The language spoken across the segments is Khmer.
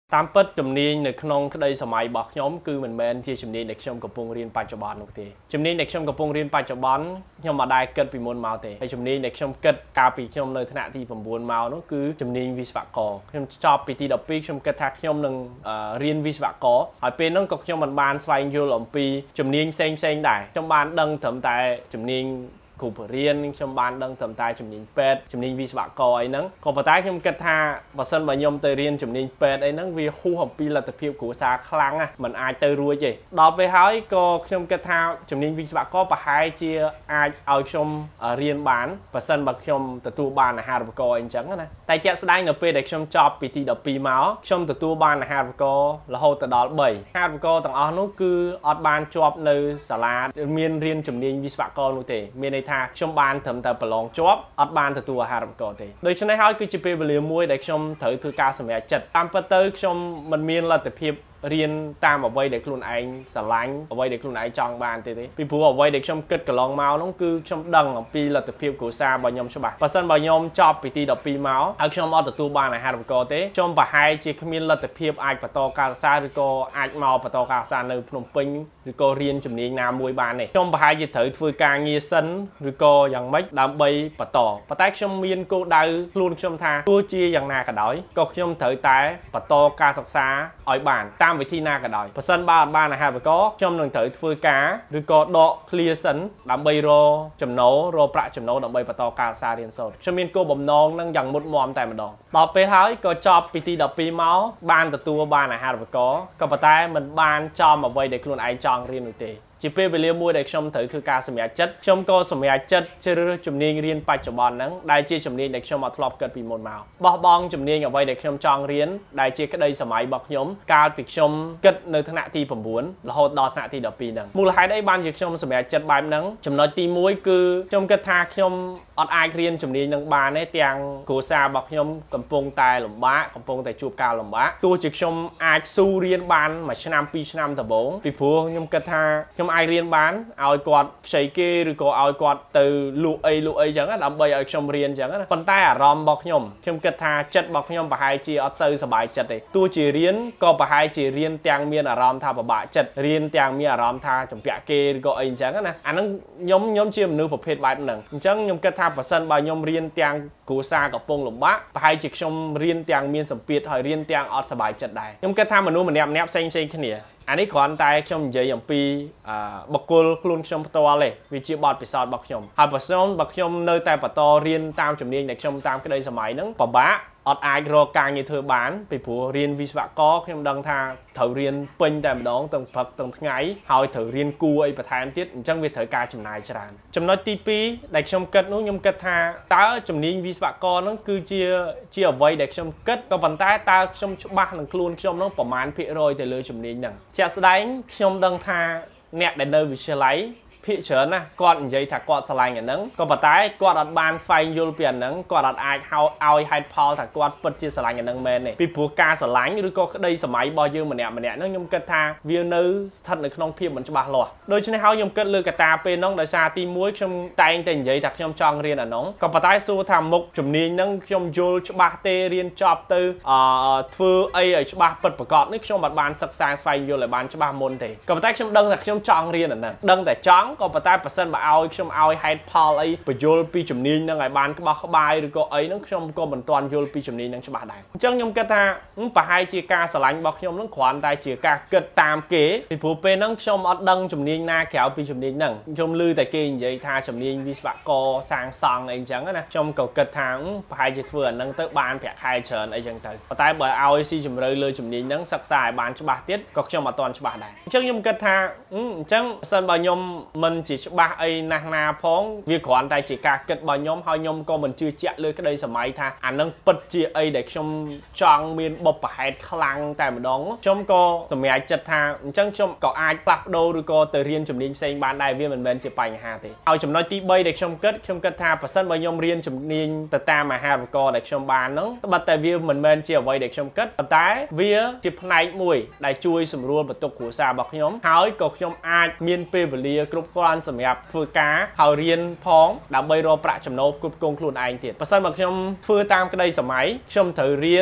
ตามเปิดจำเนียงในขนมคดีสมัยบอกย้อมคือเหมือนแมนที่จำเนียงในช่วงกับปงเรียนปัจจุบันนุกทีจำเนียงในช่วงกับปงเรียนปัจจุบันย้อมมาได้เกิดปีมวลเมาเตในจำเนียงในช่วงเกิดกาปีย้อมเลยขณะที่ผมบวนเมานั่นคือจำเนียงวิศวกรย้อมชอบปีที่ดับปีย้อมเกิดทักย้อมหนึ่งเรียนวิศวกรหอยเป็นนั่งก็ย้อมบานสไฟยูหลอมปีจำเนียงเซ็งได้ย้อมบานดังถึงแต่จำเนียงครูเรียนชมบานดังทำตายจำเนียงเป็ดจำเนียงวิศวกรไอ้นั่งก็ปะท้ายชมกระทาบัดซันบะยมเตยเรียนจำเนียงเป็ดไอ้นั่งวิคู่ของปีละตะเพียบกูซาครั้งอ่ะมันอายเตยรวยจีดอกไปหายก็ชมกระทาจำเนียงวิศวกรปะหายเจียอายเอาชมเรียนบานบัดซันบักชมตัวบานอาหารกรเองจังนะแต่เจ้าแสดงเนเปเด็กชมจอบปีที่ดอกปีเมาชมตัวบานอาหารกรแล้วเขาแต่ดอกใบอาหารกรต่างอ๋อนู้คืออดบานจอบในศาลาเมียนเรียนจำเนียงวิศวกรนู่นเตเมียนในทางชมบานทำแต่ประลองจอบอัดบานตัวหารับก่อนทีโดยฉะนั้นเขาคือจะเป็นเรื่องมวยเด็กชมถือการสมัยจัดตามประตูชมมันมีระดับเพียบเรียนตามเอาไว้เด็กรุ่นไอ้สลายเอาไว้เด็กรุ่นไอ้จองบานทีนี้พี่ผู้เอาไว้เด็กชมเกิดกับลองเมาน้องคือชมดังปีระดับเพียบกูซาบอยมฉบับปัจจุบันบอยมจอบปีตีดอกปีเมาเอาชมเอาตัวบานหารับก่อนทีชมปะไฮจีขมิ้นระดับเพียบไอ้ปะตอกาซาหรือก็ไอ้เมาปะตอกาซาในพนมปิงหรือก็เรียนจำเนียงนามวยบานเนี่ยชมปะไฮจะถือฟื้นการเงียสันหรือก็อย่างไม่ดำใบปะตอปะแตกชมมีนกูดาวลุนชมทาตัวจีอย่างนากระดอยก็ชมถือแต่ปะตอกาศึกษาอ้อยบานตามวิธีนากระดอยปัจจุบันบ้านนะครับก็ชมหนึ่งถือฟื้นการหรือก็ดอกเคลียสันดำใบโรจำโนโรประจำโนดำใบปะตอกาซาเรียนโซชมมีนกูบ่มน้องนั่งอย่างมุดมอมแต่มาดองต่อไปท้ายก็จอบปีตีดอกปีเมาบ้านตัวบ้านนะครับก็ปะแตกมันบ้านจอมเอาไว้เด็กรุ่นไอจองเรียนหนึ่งตีจีเป้ไปเรียนมวยเด็กชมถือคือการสมัยจัดชมก็สมัยจัดเชื่อจำเนียงเรียนปัจจุบันนั้นได้เชื่อจำเนียงเด็กชมมาทลอบเกิดปีมนเมาบอกบองจำเนียงเอาไว้เด็กชมจองเรียนได้เชื่อก็ได้สมัยบอกยมการปิดชมเกิดในขณะที่ผมบุญแล้วหดดอขณะที่ดอกปีนั้นมูลค่าได้บ้านเด็กชมสมัยจัดใบนั้นจำนวนตีมวยคือชมกระทาชมอดไอเรียนจำเนียงนังบานในเตียงกูซาบอกยมกำปงตายหลุมบ้ากำปงแต่จูบกาหลุมบ้าตัวจิกชมไอสู้เรียนบานมาชนะปีชนะตะบงปีผัวยมกระทาชมไอเรียนบานเอากอดใส่เกหรือก็เอากอดtừลูเอจังอ่ะดำใบเอาชมเรียนจังอ่ะคนใต้อ่ะรอมบอกยมชมกระทาจัดบอกยมปะไฮจีอัดซื้อสบายจัดเลยตัวจีเรียนก็ปะไฮจีเรียนเตียงเมียนอ่ะรอมท่าปะบะจัดเรียนเตียงเมียอ่ะรอมท่าจมเปียเกหรือก็เองจังอ่ะนะอันนั้นยมเชื่อมนื้อประเภทใบหนึ่งจังยมกระทาประสันใบยมเรียนเตียงกูซากับปงหลุมบ้าปะไฮจีชมเรียนเตียงเมียนสมเปียหอยเรียนเตียงอัดสบายจัดได้ยมกระทามนุษย์มันแนบเซ็งขณีอันนี้ขออันตายชมเยอะอย่างปีบักกุลคลุนชมตัวเลยวิจิบอดปิศาจบักชมหากบักชมเนยแต่ปะตอเรียนตามจำเนียงเด็กชมตามก็ได้สมัยนั้นปะบะอดไอโรการเงินเธอบานไปผัวเรียนวิศวกรชมดังทาเถอเรียนเป็นแต่มาดองตั้งพักตั้งไงหอยเถอเรียนกูไอประธานติดจังเวทเถอการจำนายจรานจำนวนตีปีเด็กชมกัดนู้นยมกัดทาตาจำเนียงวิศวกรนั่นคือเจียไว้เด็กชมกัดก็ปันใต้ตาชมบ้านหนึ่งคลุนชมนั่งประมาณเพียรอยแต่เลยจำเนียงหนึ่งจะแสดงชมดังทาเนี่ยได้เดินวิเชียไลพี่เฉินนะก่อนยัยถักก่อนสลายอย่างนั้นก็ปัตตายก่อนอัดบานไฟยูโรเปียนนั้นก่อนอัดไอเอาไฮพอลถักก่อนเปิดจีสลายอย่างนั้นเมนเนี่ยปีผัวกาสลายหรือก็ได้สมัยบอยยืมมันเนี่ยนั่งยมกระทาเวียนนื้อทัดในขนมเพียบเหมือนจะบาหล่อโดยเฉพาะยมกระลือกระตาเป็นน้องโดยซาตีมวยชมไตงแต่ยัยถักชมจองเรียนอ่ะน้องก็ปัตตายสู้ทำมุกจมนีนั่งชมยูชบาเตเรียนจอบตือฟื้นไอชบาเปิดประกอบนึกชมบัดบานสักสายไฟยูเลยบานชบามนเตก็ปัตตายชมดังถักชมจองเรียนอ่ะนั่นดังแต่จ้องก็ปัตตายเปอร์เซ็นต์เอาชมเอาไฮพอลไอไปโยนปีจำนีนั่งไงบ้านก็บอกบายหรือก็ไอ้นั่งชมก็เหมือนตอนโยนปีจำนีนั่งฉบับใดจังยมกระทาปะไฮจีกาสลายบอกยมนั่งขวานได้จีกาเกิดตามเก๋ไปผูเปนั่งชมอัดดังจำนีนาแขวปีจำนีนั่งชมลือแต่เก๋ยังใจทาจำนีวิศวกรสร้างซองไอ้จังนะชมเก่ากระทางปะไฮจีเถื่อนนั่งเตะบานแผลไฮเฉินไอ้จังเตะแต่บ่เอาไอซีจำเลยจำนีนั่งสักสายบานฉบับเตี้ยก็ชมมาตอนฉบับใดจังยมกระทาจังสันบ่ยมมันจีฉบับไอ้นาพ้องวิขวัญแต่จีกาเกิดบ่ยมหอยยมก็มันชื่อเจ้าเลยก็ได้สมัยท่าอันนั้นปัจเจไอเด็กชมจองมีนบบไปคลังแต่มาดองชมก็สมัยจัดท่าจังชมก็อายกลับโดหรือก็เตเรียนจำนีเซ็งบ้านได้เวียนมันจะไปหาตีเอาจำน้อยตีใบเด็กชมเกิดท่าปัสสันบ่ยมเรียนจำนีแต่ตามมาหาก็เด็กชมบ้านนั้นบัดแต่เวียนมันจะไว้เด็กชมเกิดแต่เวียจิบในมวยได้ช่วยสำรวจประตูหัวซาบอกยมหายก็ชมอายมีนเปเวลีกรุ๊ปกรสมัยฝึกกาเขาเรียนพ้องดำใบรอประจำโนกุบกงคลุนไอเตียประสันบอกชมฟื้นตามก็ได้สมัยชมเถอเรียน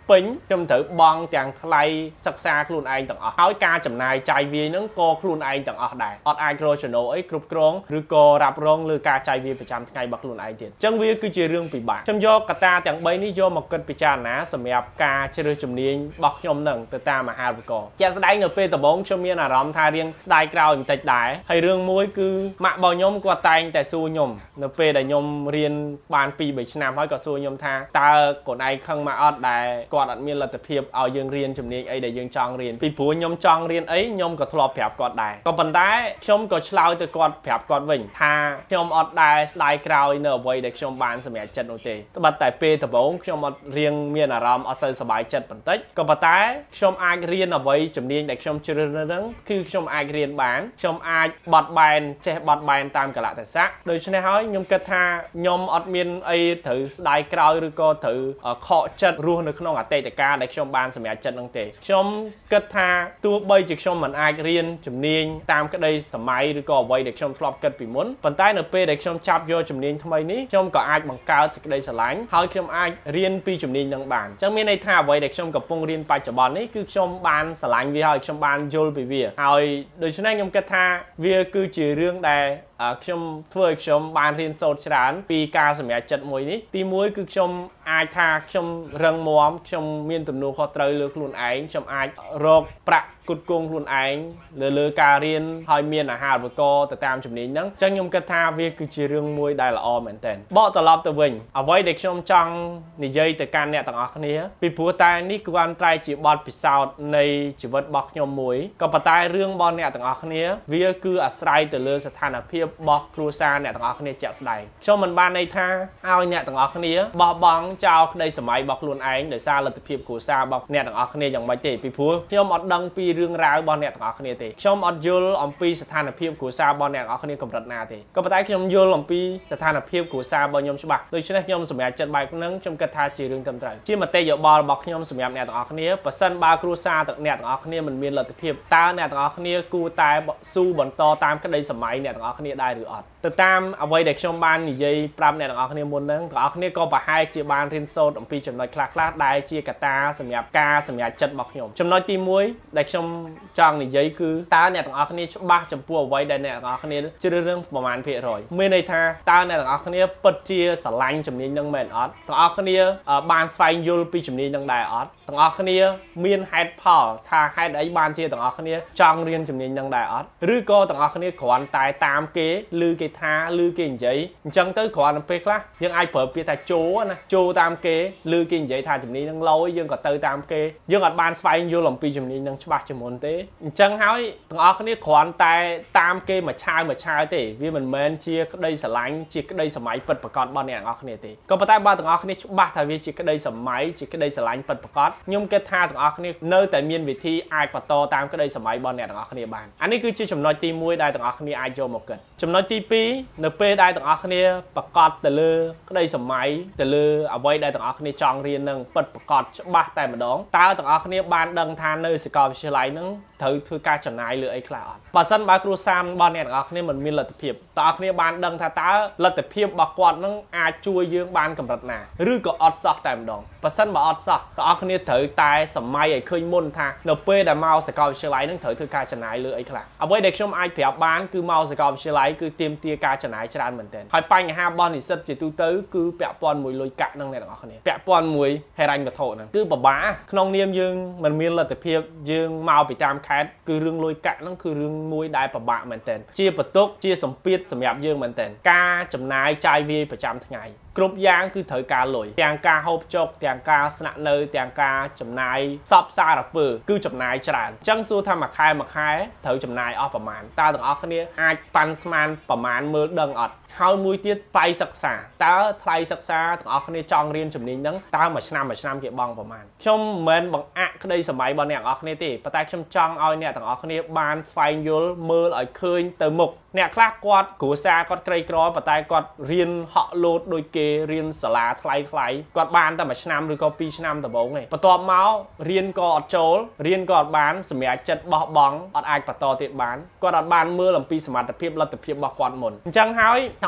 ពេញខ្ញុំត្រូវបង់ទាំងថ្លៃសិក្សាខ្លួនឯងទាំងអស់ហើយការចំណាយចាយវាយហ្នឹងក៏ខ្លួនឯងទាំងអស់ដែរអត់អាចរកចំណូលអីគ្រប់គ្រងឬក៏រ៉ាប់រងលើការចាយវាយប្រចាំថ្ងៃរបស់ខ្លួនឯងទៀតអញ្ចឹងវាគឺជារឿងពិបាកខ្ញុំយកកត្តាទាំង3នេះយកមកគិតពិចារណាសម្រាប់ការជ្រើសជំនាញរបស់ខ្ញុំនឹងទៅតាមមហាវិទ្យាល័យជាក់ស្ដែងនៅពេលដំបូងខ្ញុំមានអារម្មណ៍ថារៀងស្ដាយក្រោយបន្តិចដែរហើយរឿងមួយគឺម៉ាក់របស់ខ្ញុំគាត់តែងតែសួរខ្ញុំនៅពេលដែលខ្ញុំរៀនបាន2-3ឆ្នាំហើយក៏សួរខ្ញុំថាតើកូនឯងខឹងមកអត់ដែលគាត់អត់មានលទ្ធភាពឲ្យយើងរៀនជំនាញអីដែលយើងចង់រៀនពីព្រោះខ្ញុំចង់រៀនអីខ្ញុំក៏ធ្លាប់ប្រាប់គាត់ដែរក៏ប៉ុន្តែខ្ញុំក៏ឆ្លើយទៅគាត់ប្រាប់គាត់វិញថាខ្ញុំអត់ដែលស្ដាយក្រោយនៅអ្វីដែលខ្ញុំបានសម្រេចចិត្តនោះទេត្បិតតែពេលដំបូងខ្ញុំអត់រៀងមានអារម្មណ៍អត់សូវសប្បាយចិត្តបន្តិចក៏ប៉ុន្តែខ្ញុំអាចរៀនអ្វីជំនាញដែលខ្ញុំជ្រើសរើសហ្នឹងគឺខ្ញុំអាចរៀនបានខ្ញុំអាចបត់បែនចេះបត់បែនតាមកលៈទេសៈដូច្នេះហើយខ្ញុំគិតថាខ្ញុំអត់មានអីត្រូវស្ដាយក្រោយឬក៏ត្រូវខកចិត្តរស់នៅក្នុងអតីតកាលដែលខ្ញុំបានសម្រេចចិត្តហ្នឹងទេខ្ញុំគិតថាទោះបីជាខ្ញុំមិនអាចរៀនជំនាញតាមក្តីសម័យឬក៏អ្វីដែលខ្ញុំធ្លាប់គិតពីមុនប៉ុន្តែនៅពេលដែលខ្ញុំចាប់យកជំនាញថ្មីនេះខ្ញុំក៏អាចបង្កើតសេចក្តីស្រឡាញ់ហើយខ្ញុំអាចរៀនពីជំនាញហ្នឹងបានអញ្ចឹងមានន័យថាអ្វីដែលខ្ញុំកំពុងរៀនបច្ចុប្បន្ននេះគឺខ្ញុំបានស្រឡាញ់វាហើយខ្ញុំបានយល់ពីវាហើយដូច្នេះខ្ញុំគិតថាវាគឺជារឿងដែលខ្ញុំធ្វើឲ្យខ្ញុំបានរៀនសូត្រច្រើនពីការសម្រេចចិត្តមួយនេះទី1គឺខ្ញុំអាចថាខ្ញុំរឹងមាំខ្ញុំមានទំនួលខុសត្រូវលើខ្លួនឯងខ្ញុំអាចរកប្រាក់គុតគង់ខ្លួនឯងលើការរៀនហើយមានអាហារូបករណ៍ទៅតាមជំនាញហ្នឹងអញ្ចឹងខ្ញុំគិតថាវាគឺជារឿងមួយដែលល្អមែនទែនបកត្រឡប់ទៅវិញអ្វីដែលខ្ញុំចង់និយាយទៅកាន់អ្នកទាំងអស់គ្នាពីព្រោះតែនេះគ្រាន់តែជាបទពិសោធន៍នៃជីវិតរបស់ខ្ញុំមួយក៏ប៉ុន្តែរឿងរបស់អ្នកទាំងអស់គ្នាវាគឺអាស្រ័យទៅលើស្ថានភាពរបស់គ្រួសារអ្នកទាំងអស់គ្នាជាក់ស្ដែងខ្ញុំមិនបានន័យថាឲ្យអ្នកទាំងអស់គ្នាបោះបង់ចោលក្តីសម័យរបស់ខ្លួនឯងដោយសារលទ្ធភាពគ្រួសាររបស់អ្នកទាំងអស់គ្នាយ៉ាងម៉េចទេពីព្រោះខ្ញុំអត់ដឹងពីរឿងរ៉ាវរបស់អ្នកទាំងអស់គ្នាទេខ្ញុំអត់យល់អំពីស្ថានភាពគ្រួសាររបស់អ្នកទាំងអស់គ្នាកម្រិតណាទេក៏ប៉ុន្តែខ្ញុំយល់អំពីស្ថានភាពគ្រួសាររបស់ខ្ញុំច្បាស់ដូច្នេះខ្ញុំសម្រេចចិត្តបែបហ្នឹងខ្ញុំគិតថាជារឿងត្រឹមត្រូវជាមតិយោបល់របស់ខ្ញុំសម្រាប់អ្នកទាំងអស់គ្នាប៉ះសិនបើគ្រួសារអ្នកទាំងអស់គ្នាមិនមានលទ្ធភាពតើអ្នកទាំងអស់គ្នាគួរតែស៊ូបន្តតាមក្តីសម័យអ្នកទាំងអស់គ្នាដែរឬអត់ទៅតាមអ្វីដែលខ្ញុំបាននិយាយប្រាប់អ្នកទាំងអស់គ្នាមុនហ្នឹងទាំងអស់គ្នាក៏ប្រហែលជាបានរៀនសូត្រអំពីចំណុចខ្លះៗដែលជាកត្តាសម្រាប់ការសម្រេចចិត្តរបស់ខ្ញុំចំណុចទី1ដែលខ្ញុំចង់និយាយគឺតើអ្នកទាំងអស់គ្នាច្បាស់ចំពោះអ្វីដែលអ្នកទាំងអស់គ្នាជ្រើសរើសប្រមាណភាគរយមានន័យថាតើអ្នកទាំងអស់គ្នាពិតជាស្រឡាញ់ជំនាញហ្នឹងមែនអត់ទាំងអស់គ្នាបានស្វែងយល់ពីជំនាញហ្នឹងដែរអត់ទាំងអស់គ្នាមានហេតុផលថាហេតុអីបានជាទាំងអស់គ្នាចង់រៀនជំនាញហ្នឹងដែរអត់ឬក៏ទាំងអស់គ្នាគ្រាន់តែតាមគេឬគេថាឬគេនិយាយអញ្ចឹងទៅគ្រាន់តែពេលខ្លះយើងអាចប្រើពាក្យថាចូលណាចូលតាមគេឬគេនិយាយថាជំនាញហ្នឹងឡូយយើងក៏ទៅតាមគេយើងអត់បានស្វែងយល់អំពីជំនាញហ្នឹងច្បាស់ជាមុនទេអញ្ចឹងហើយទាំងអស់គ្នាគ្រាន់តែតាមគេមួយឆាវទេវាមិនមែនជាក្តីស្រឡាញ់ជាក្តីសម័យពិតប្រាកដរបស់អ្នកទាំងអស់គ្នាទេក៏ប៉ុន្តែបើទាំងអស់គ្នាច្បាស់ថាវាជាក្តីសម័យជាក្តីស្រឡាញ់ពិតប្រាកដខ្ញុំគិតថាទាំងអស់គ្នានៅតែមានវិធីអាចបន្តតាមក្តីសម័យរបស់អ្នកទាំងអស់គ្នាបានអានេះគឺជាចំណុចទី1ដែលទាំងអស់គ្នាអាចយកមកគិតចំណុចទី2នៅពេលដែលទាំងអស់គ្នាប្រកបទៅលើក្តីសម័យទៅលើអ្វីដែលទាំងអស់គ្នាចង់រៀននឹងពិតប្រាកដច្បាស់តែម្ដងតើទាំងអស់គ្នាបានដឹងថានៅសាកលវិទ្យាល័យហ្នឹងត្រូវធ្វើការចំណាយលើអីខ្លះអត់បើសិនបើគ្រួសាររបស់អ្នកទាំងអស់គ្នាមិនមានលទ្ធភាពតើអ្នកគ្នាបានដឹងថាតើលទ្ធភាពរបស់គាត់នឹងអាចជួយយើងបានកម្រិតណាឬក៏អត់សោះតែម្ដងបើសិនបើអត់សោះតើអ្នកគ្នាត្រូវតែសម័យឲ្យឃើញមុនថានៅពេលដែលមកសាកលវិទ្យាល័យនឹងត្រូវធ្វើការចំណាយលើអីខ្លះអ្វីដែលខ្ញុំអាចប្រាប់បានគឺមកសាកលវិទ្យាល័យគឺទាមទារការចំណាយច្រើនមែនទែនហើយបញ្ហារបស់និស្សិតជាទូទៅគឺពាក់ព័ន្ធមួយលុយកាក់នឹងអ្នកទាំងអស់គ្នាពាក់ព័ន្ធមួយហិរញ្ញវត្ថុហ្នឹងគឺពិបាកក្នុងនាមយើងមិនមានលទ្ធភាពយើងមកពីតាមខេត្តគឺរឿងលុយកាក់ហ្នឹងគឺរឿងមួយដែលពិបាកមែនទែនជាបន្ទុកជាសម្ពាធសម្រាប់យើងមែនទែនការចំណាយចាយវាយប្រចាំថ្ងៃគ្រប់យ៉ាងគឺត្រូវការលុយទាំងការហូបចុកទាំងការស្នាក់នៅទាំងការចំណាយសពសារពើគឺចំណាយច្រើនអញ្ចឹងសួរថាមួយខែត្រូវចំណាយអស់ប្រមាណតើទាំងអស់គ្នាអាចប៉ាន់ស្មានប្រមាណមើលដឹងអត់ហើយមួយទៀតថ្លៃសិក្សាតើថ្លៃសិក្សាទាំងអស់គ្នាចង់រៀនជំនាញហ្នឹងតើមួយឆ្នាំគេបង់ប្រមាណខ្ញុំមិនមែនបង្អាក់ក្តីសម័យរបស់អ្នកទាំងអស់គ្នាទេប៉ុន្តែខ្ញុំចង់ឲ្យអ្នកទាំងអស់គ្នាបានស្វែងយល់មើលឲ្យឃើញទៅមុខអ្នកខ្លះគាត់គ្រួសារគាត់ក្រីក្រប៉ុន្តែគាត់រៀនហក់លោតដូចគេរៀនសាលាថ្លៃគាត់បានតែមួយឆ្នាំឬក៏2ឆ្នាំដំបូងទេបន្ទាប់មករៀនក៏អត់ចូលរៀនក៏អត់បានសម្រាប់ចិត្តបោះបង់អត់អាចបន្តទៀតបានគាត់អត់បានមើលអំពីសមត្ថភាពលទ្ធភាពរបស់គាត់មុនអញ្ចឹងហើយ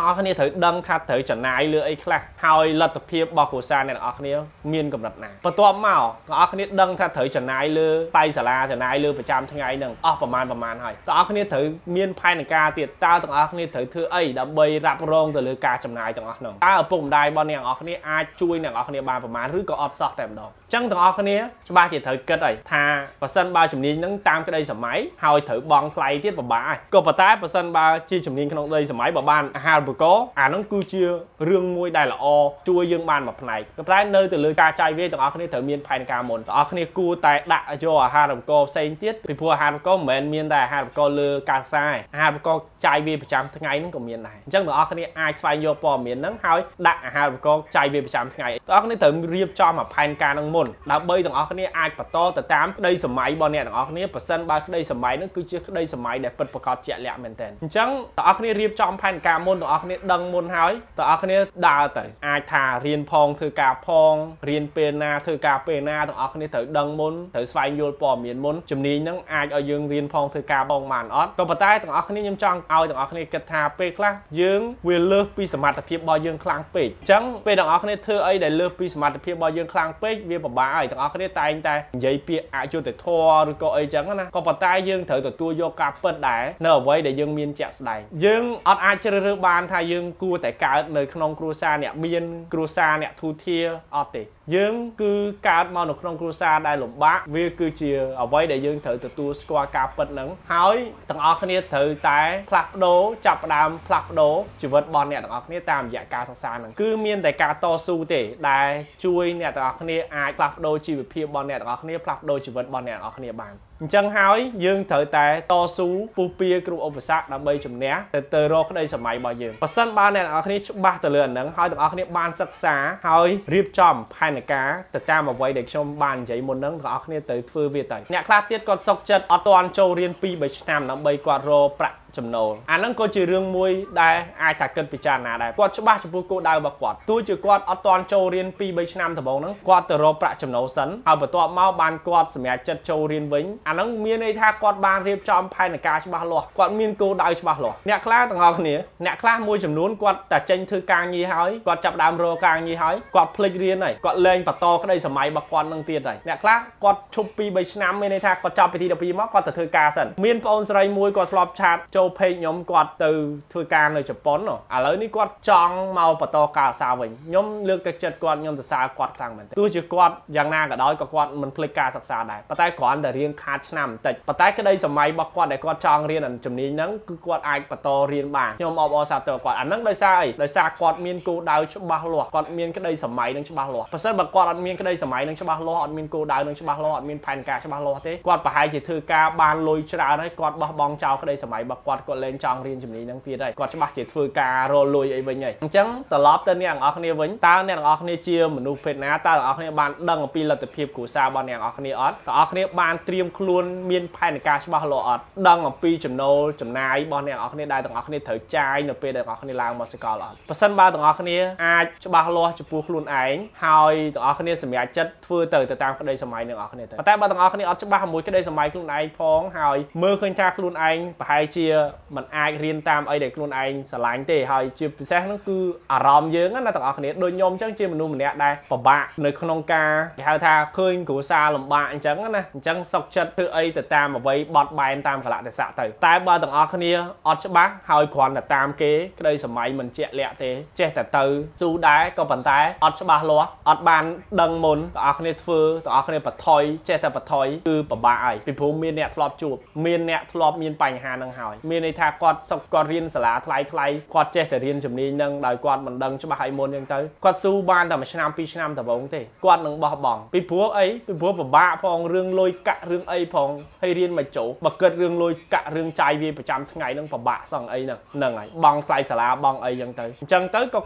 ទាំងអស់គ្នាត្រូវដឹងថាត្រូវចំណាយលើអីខ្លះហើយលទ្ធភាពរបស់គ្រួសារអ្នកទាំងអស់គ្នាមានកម្រិតណាបន្ទាប់មកទាំងអស់គ្នាដឹងថាត្រូវចំណាយលើថ្លៃសាលាចំណាយលើប្រចាំថ្ងៃហ្នឹងអស់ប្រមាណហើយទាំងអស់គ្នាត្រូវមានផែនការទៀតតើទាំងអស់គ្នាត្រូវធ្វើអីដើម្បីរ៉ាប់រងទៅលើការចំណាយទាំងអស់ហ្នឹងតើឪពុកម្ដាយរបស់អ្នកទាំងអស់គ្នាអាចជួយអ្នកទាំងអស់គ្នាបានប្រមាណឬក៏អត់សោះតែម្ដងអញ្ចឹងទាំងអស់គ្នាច្បាស់ជាត្រូវគិតហើយថាបើសិនបើជំនាញហ្នឹងតាមក្តីសម័យហើយត្រូវបង់ថ្លៃទៀតពិបាកហើយក៏ប៉ុន្តែបើសិនបើជាជំនាញក្នុងក្តីសម័យបើបានអាហារូបករណ៍អាហ្នឹងគឺជារឿងមួយដែលល្អជួយយើងបានមួយផ្នែកក៏ប៉ុន្តែនៅទៅលើការចាយវាយទាំងអស់គ្នាត្រូវមានផែនការមុនទាំងអស់គ្នាគួរតែដាក់យកអាហារូបករណ៍ផ្សេងទៀតពីព្រោះអាហារូបករណ៍មិនមែនមានតែអាហារូបករណ៍លើការសាយអាហារូបករណ៍ចាយវាយប្រចាំថ្ងៃហ្នឹងក៏មានដែរអញ្ចឹងទាំងអស់គ្នាអាចស្វែងយកព័ត៌មានហ្នឹងហើយដាក់អាហារូបករណ៍ចាយវាយប្រចាំថ្ងៃទាំងអស់គ្នាត្រូវរៀបចំផែនការហ្នឹងមុនដើម្បីទាំងអស់គ្នាអាចបន្តទៅតាមក្តីសម័យរបស់អ្នកទាំងអស់គ្នាប្រសិនបើក្តីសម័យហ្នឹងគឺជាក្តីសម័យដែលពិតប្រាកដជាក់លាក់មែនទែនអញ្ចឹងទាំងអស់គ្នារៀបចំផែនការមុនទាំងអស់គ្នាដឹងមុនហើយទាំងអស់គ្នាដើរទៅអាចថារៀនផងធ្វើការផងរៀនពេលណាធ្វើការពេលណាទាំងអស់គ្នាត្រូវដឹងមុនត្រូវស្វែងយល់ព័ត៌មានមុនជំនាញហ្នឹងអាចឲ្យយើងរៀនផងធ្វើការផងបានអត់ក៏ប៉ុន្តែទាំងអស់គ្នាខ្ញុំចង់ឲ្យទាំងអស់គ្នាគិតថាពេលខ្លះយើងវាលើសពីសមត្ថភាពរបស់យើងខ្លាំងពេកអញ្ចឹងពេលទាំងអស់គ្នាធ្វើអីដែលលើសពីសមត្ថភាពរបស់យើងខ្លាំងពេកវាពិបាកហើយទាំងអស់គ្នាតែងតែនិយាយពាក្យអយុត្តិធម៌ឬក៏អីចឹងណាក៏ប៉ុន្តែយើងត្រូវទទួលយកការពិតដែរនៅអ្វីដែលយើងមានជាក់ស្ដែងយើងអត់អាចជ្រើសរើសបានថាយើងគួរតែកើតនៅក្នុងគ្រួសារអ្នកមានគ្រួសារអ្នកធូរធារអត់ទេយើងគឺកើតមកនៅក្នុងគ្រួសារដែលលំបាកវាគឺជាអ្វីដែលយើងត្រូវទទួលស្គាល់ការពិតហ្នឹងហើយទាំងអស់គ្នាត្រូវតែផ្លាស់ប្ដូរចាប់ផ្ដើមផ្លាស់ប្ដូរជីវិតរបស់អ្នកទាំងអស់គ្នាតាមរយៈការសិក្សាហ្នឹងគឺមានតែការតស៊ូទេដែលជួយអ្នកទាំងអស់គ្នាអាចផ្លាស់ប្ដូរជីវភាពរបស់អ្នកទាំងអស់គ្នាផ្លាស់ប្ដូរជីវិតរបស់អ្នកទាំងអស់គ្នាបានអញ្ចឹងហើយយើងត្រូវតែតស៊ូពុះពៀគ្រប់ឧបសគ្គដើម្បីជំនះទៅរកក្តីសម័យរបស់យើងបើសិនបើអ្នកទាំងអស់គ្នាច្បាស់ទៅលើអាហ្នឹងហើយទាំងអស់គ្នាបានសិក្សាហើយរៀបចំផែនការទៅតាមអ្វីដែលខ្ញុំបាននិយាយមុនហ្នឹងទាំងអស់គ្នាទៅធ្វើវាទៅអ្នកខ្លះទៀតគាត់សុខចិត្តអត់ទាន់ចូលរៀន 2-3 ឆ្នាំដើម្បីគាត់រកប្រាក់ចំណូលអាហ្នឹងក៏ជារឿងមួយដែលអាចថាគិតពិចារណាដែរគាត់ច្បាស់ចំពោះគោលដៅរបស់គាត់ទោះជាគាត់អត់ទាន់ចូលរៀន 2-3 ឆ្នាំដំបូងហ្នឹងគាត់ទៅរកប្រាក់ចំណូលសិនហើយបន្ទាប់មកបានគាត់សម្រេចចិត្តចូលរៀនវិញអាហ្នឹងមានន័យថាគាត់បានរៀបចំផែនការច្បាស់លាស់គាត់មានគោលដៅច្បាស់លាស់អ្នកខ្លះទាំងអស់គ្នាអ្នកខ្លះមួយចំនួនគាត់តែចេញធ្វើការងារហើយគាត់ចាប់ដើមរកការងារហើយគាត់ភ្លេចរៀនហើយគាត់លែងបន្តក្តីសម័យរបស់គាត់នឹងទៀតហើយអ្នកខ្លះគាត់ឈប់ 2-3 ឆ្នាំមានន័យថាគាត់ចប់ពិធី12មកគាត់ទៅធ្វើការសិនមានប្អូនស្រីមួយគាត់ធ្លាប់ឆាតចូលពេកខ្ញុំគាត់ទៅធ្វើការនៅជប៉ុនឥឡូវនេះគាត់ចង់មកបន្តការសិក្សាវិញខ្ញុំលើកទឹកចិត្តគាត់ខ្ញុំសរសើរគាត់ខ្លាំងមែនទោះជាគាត់យ៉ាងណាក៏ដោយក៏គាត់មិនភ្លេចការសិក្សាដែរប៉ុន្តែគ្រាន់តែរៀនខាតឆ្នាំបន្តិចប៉ុន្តែក្តីសម័យរបស់គាត់ដែលគាត់ចង់រៀនជំនាញហ្នឹងគឺគាត់អាចបន្តរៀនបានខ្ញុំអបអរសាទរគាត់អាហ្នឹងដោយសារអីដោយសារគាត់មានគោលដៅច្បាស់លាស់គាត់មានក្តីសម័យនឹងច្បាស់លាស់បើសិនបើគាត់អត់មានក្តីសម័យនឹងច្បាស់លាស់អត់មានគោលដៅនឹងច្បាស់លាស់អត់មានផែនការច្បាស់លាស់ទេគាត់ប្រហែលជាធ្វើការបានលុយច្រើនហើយគាត់បោះបង់ចោលក្តីសម័យរបស់គាត់លែងចង់រៀនជំនាញហ្នឹងទៀតហើយគាត់ច្បាស់ជាធ្វើការរលុយអីវិញហើយអញ្ចឹងត្រឡប់ទៅអ្នកទាំងអស់គ្នាវិញតើអ្នកទាំងអស់គ្នាជាមនុស្សភេទណាតើអ្នកទាំងអស់គ្នាបានដឹងអំពីលទ្ធភាពគ្រួសាររបស់អ្នកទាំងអស់គ្នាអត់អ្នកទាំងអស់គ្នាបានត្រៀមខ្លួនមានផែនការច្បាស់លាស់អត់ដឹងអំពីចំណូលចំណាយរបស់អ្នកទាំងអស់គ្នាដែលទាំងអស់គ្នាត្រូវចាយនៅពេលដែលទាំងអស់គ្នាឡើងមកសាកលអត់បើសិនបើទាំងអស់គ្នាអាចច្បាស់លាស់ចំពោះខ្លួនឯងហើយទាំងអស់គ្នាសម្រេចចិត្តធ្វើទៅតាមក្តីសម័យអ្នកទាំងអស់គ្នាទៅប៉ុន្តែបើទាំងអស់គ្នាអត់ច្បាស់ជាមួយក្តីសម័យខ្លួនឯងផងហើយមើលឃើញថាខ្លួនឯងប្រហែលជាមិនអាចរៀនតាមអីដែលខ្លួនឯងស្រឡាញ់ទេហើយជាពិសេសហ្នឹងគឺអារម្មណ៍យើងណាទាំងអស់គ្នាដូចខ្ញុំអញ្ចឹងជាមនុស្សម្នាក់ដែលពិបាកនៅក្នុងការគេហៅថាឃើញគ្រួសារលំបាកអញ្ចឹងណាអញ្ចឹងសុខចិត្តធ្វើអីទៅតាមអ្វីបត់បែនតាមកលៈទេសៈទៅតែបើទាំងអស់គ្នាអត់ច្បាស់ហើយគ្រាន់តែតាមគេក្តីសម័យមិនជាក់លាក់ទេចេះតែទៅស៊ូដែរក៏ប៉ុន្តែអត់ច្បាស់លាស់អត់បានដឹងមុនទាំងអស់គ្នាធ្វើទាំងអស់គ្នាបថុយចេះតែបថុយគឺពិបាកហើយពីព្រោះមានអ្នកធ្លាប់ជួបមានអ្នកធ្លាប់មានបញ្ហាហ្នឹងហើយមានន័យថាគាត់រៀនសាលាថ្លៃគាត់ចេះតែរៀនជំនាញហ្នឹងដោយគាត់មិនដឹងច្បាស់ឲ្យមុនអញ្ចឹងទៅគាត់ស៊ូបានតែ1ឆ្នាំ2ឆ្នាំដំបូងទេគាត់នឹងបោះបង់ពីព្រោះអីពីព្រោះពិបាកផងរឿងលុយកាក់រឿងអីផងហើយរៀនមិនចូលបើគិតរឿងលុយកាក់រឿងចាយវាប្រចាំថ្ងៃហ្នឹងពិបាកសឹងអីហ្នឹងហើយបង់ថ្លៃសាលាបង់អីអញ្ចឹងទៅក៏គាត់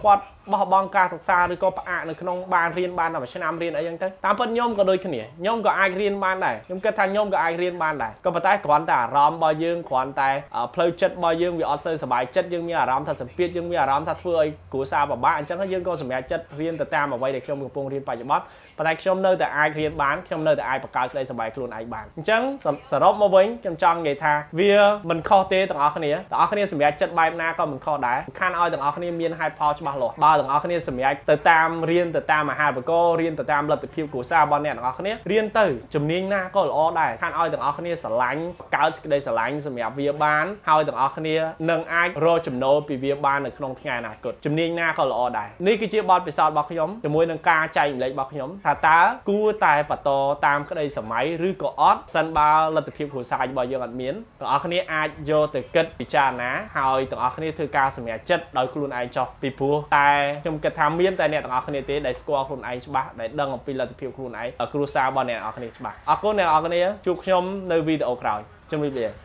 បោះបង់ការសិក្សាឬក៏ផ្អាកនៅក្នុងបានរៀនបានតែមួយឆ្នាំរៀនអីចឹងទៅតាមពិតខ្ញុំក៏ដូចគ្នាខ្ញុំក៏អាចរៀនបានដែរខ្ញុំគិតថាខ្ញុំក៏អាចរៀនបានដែរក៏ប៉ុន្តែគ្រាន់តែអារម្មណ៍របស់យើងគ្រាន់តែផ្លូវចិត្តរបស់យើងវាអត់សូវសប្បាយចិត្តយើងមានអារម្មណ៍ថាសម្ពាធយើងមានអារម្មណ៍ថាធ្វើឲ្យគ្រួសារពិបាកអញ្ចឹងហើយយើងក៏សម្រេចចិត្តរៀនទៅតាមអ្វីដែលខ្ញុំកំពុងរៀនបច្ចុប្បន្នប៉ុន្តែខ្ញុំនៅតែអាចរៀនបានខ្ញុំនៅតែអាចបង្កើតក្តីសប្បាយខ្លួនឯងបានអញ្ចឹងសរុបមកវិញខ្ញុំចង់និយាយថាវាមិនខុសទេទាំងអស់គ្នាសម្រេចចិត្តបែបណាក៏មិនខុសដែរសំខាន់ឲ្យទាំងអស់គ្នាមានហេតុផលច្បាស់លាស់បើទាំងអស់គ្នាសម្រេចទៅតាមរៀនទៅតាមមហាបករៀនទៅតាមលទ្ធភាពគ្រួសាររបស់អ្នកទាំងអស់គ្នារៀនទៅជំនាញណាក៏ល្អដែរខានឲ្យទាំងអស់គ្នាស្រឡាញ់បង្កើតសេចក្តីស្រឡាញ់សម្រាប់វាបានហើយទាំងអស់គ្នានឹងអាចរកចំណូលពីវាបាននៅក្នុងថ្ងៃអនាគតជំនាញណាក៏ល្អដែរនេះគឺជាបទពិសោធន៍របស់ខ្ញុំជាមួយនឹងការចែករំលែករបស់ខ្ញុំថាតើគួរតែបន្តតាមក្តីសម័យឬក៏អត់សិនបើលទ្ធភាពគ្រួសាររបស់យើងអត់មានទាំងអស់គ្នាអាចយកទៅគិតពិចារណាហើយទាំងអស់គ្នាធ្វើការសម្រេចចិត្តដោយខ្លួនឯងចោះពីព្រោះតែខ្ញុំគិតថាមានតែអ្នកទាំងអស់គ្នាទេដែលស្គាល់ខ្លួនឯងច្បាស់ដែលដឹងអំពីលទ្ធភាពខ្លួនឯងគ្រួសាររបស់អ្នកទាំងអស់គ្នាច្បាស់អរគុណអ្នកទាំងអស់គ្នាជួបខ្ញុំនៅវីដេអូក្រោយជំរាបលា